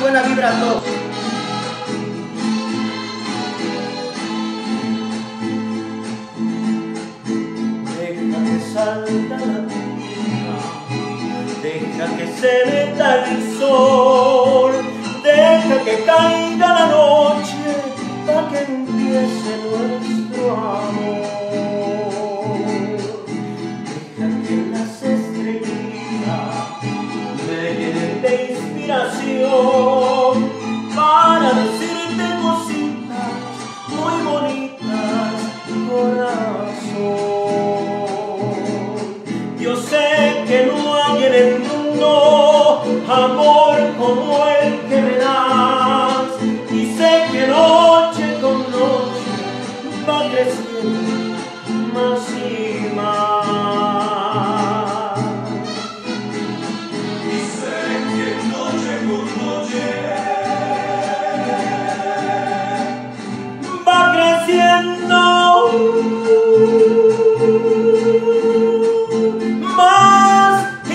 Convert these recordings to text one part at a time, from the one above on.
buena vibra a todos. Deja que salga la luna, deja que se meta el sol, deja que caiga la noche para que empiece nuestro amor. Deja que las estrellitas me llenen de inspiración para decirte cositas muy bonitas, corazón. Yo sé que no hay en el mundo amor como el que me das, y sé que noche con noche va creciendo más y más. Y sé que noche con noche va creciendo más y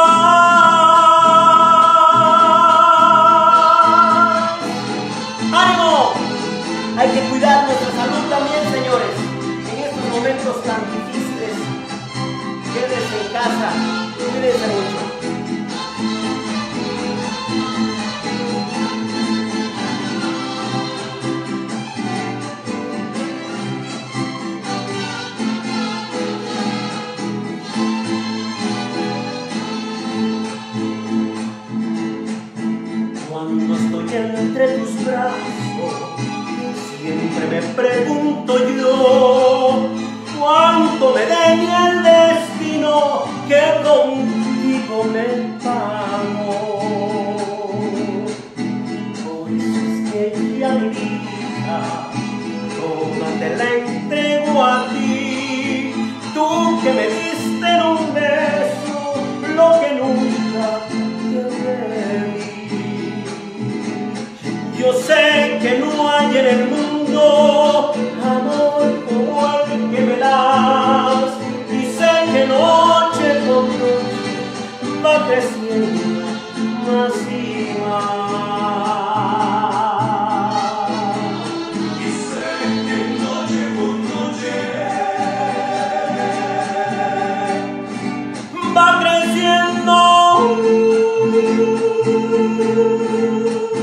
más. ¡Ánimo! Hay que cuidar nuestra salud también, señores. En estos momentos tan difíciles, quédense en casa, cuídense mucho. Cuando estoy entre tus brazos, siempre me pregunto yo cuánto me daña el destino que contigo me pagó. Pues es que ya mi vida toda te la entrego a ti, tú que me diste en un beso lo que nunca te pedí. Yo sé que no hay en el mundo amor como el que me das, y sé que noche con noche va creciendo más y más. y sé que noche con noche va creciendo